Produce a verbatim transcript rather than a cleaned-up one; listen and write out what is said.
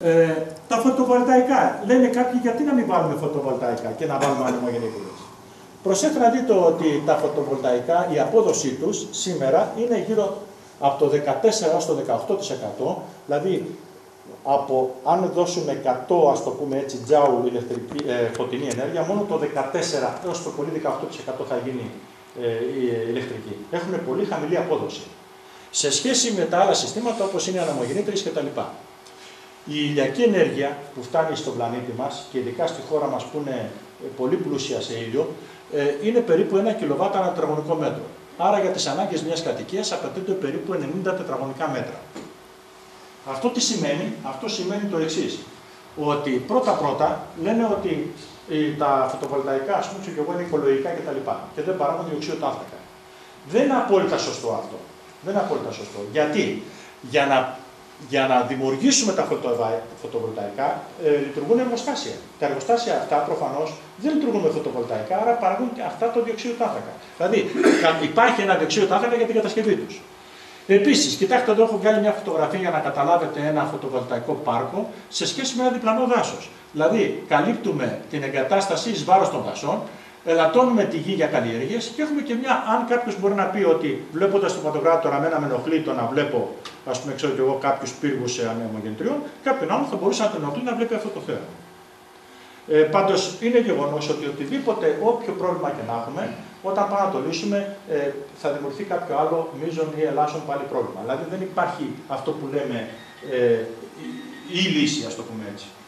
Ε, τα φωτοβολταϊκά. Λένε κάποιοι γιατί να μην βάλουμε φωτοβολταϊκά και να βάλουμε ανεμογεννήτριες. Προσέξτε να δείτε ότι τα φωτοβολταϊκά, η απόδοσή τους σήμερα είναι γύρω από το δεκατέσσερα έως το δεκαοκτώ τοις εκατό, δηλαδή από, αν δώσουμε εκατό, ας το πούμε έτσι, τζάουλ ηλεκτρική, ε, φωτεινή ενέργεια, μόνο το δεκατέσσερα έως το πολύ δεκαοκτώ τοις εκατό θα γίνει ε, η ηλεκτρική. Έχουν πολύ χαμηλή απόδοση. Σε σχέση με τα άλλα συστήματα όπως είναι οι ανεμογεννήτριες κτλ. Η ηλιακή ενέργεια που φτάνει στον πλανήτη μας και ειδικά στη χώρα μας που είναι πολύ πλούσια σε ήλιο, είναι περίπου ένα κιλοβάτ ανά τετραγωνικό μέτρο. Άρα για τις ανάγκες μιας κατοικίας απαιτούνται περίπου ενενήντα τετραγωνικά μέτρα. Αυτό τι σημαίνει? Αυτό σημαίνει το εξής, ότι πρώτα-πρώτα λένε ότι τα φωτοβολταϊκά, ας πούμε, και εγώ είναι οικολογικά κτλ. Και δεν παράγουν διοξείδιο του άνθρακα. Δεν είναι απόλυτα σωστό αυτό. Δεν είναι απόλυτα σωστό. Γιατί? Για να Για να δημιουργήσουμε τα φωτοβολταϊκά ε, λειτουργούν εργοστάσια. Τα εργοστάσια αυτά προφανώς δεν λειτουργούν με φωτοβολταϊκά, άρα παράγουν αυτά το διοξείδιο του άνθρακα. Δηλαδή υπάρχει ένα διοξείδιο του άνθρακα για την κατασκευή τους. Επίσης, κοιτάξτε εδώ έχω βγάλει μια φωτογραφία για να καταλάβετε ένα φωτοβολταϊκό πάρκο σε σχέση με ένα διπλανό δάσος. Δηλαδή καλύπτουμε την εγκατάσταση εις βάρος των δασών, ελαττώνουμε τη γη για καλλιέργειες και έχουμε και μια, αν κάποιος μπορεί να πει ότι βλέποντας το φωτογράφο τώρα μένα με ενοχλεί το να βλέπω, ας πούμε, ξέρω και εγώ κάποιους πύργους ανεμογεννητριών, κάποιον άλλο θα μπορούσε να τον ενοχλεί να βλέπει αυτό το θέμα. Ε, πάντως είναι γεγονός ότι οτιδήποτε, όποιο πρόβλημα και να έχουμε, όταν πάμε να το λύσουμε, ε, θα δημιουργηθεί κάποιο άλλο μείζον ή ελάσσον πάλι πρόβλημα. Δηλαδή δεν υπάρχει αυτό που λέμε ε, η, η λύση, ας το πούμε έτσι.